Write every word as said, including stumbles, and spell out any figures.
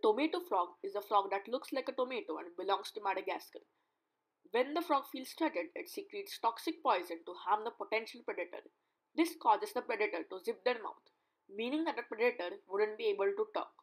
tomato frog is a frog that looks like a tomato and belongs to Madagascar. When the frog feels threatened, it secretes toxic poison to harm the potential predator. This causes the predator to zip their mouth, meaning that the predator wouldn't be able to talk.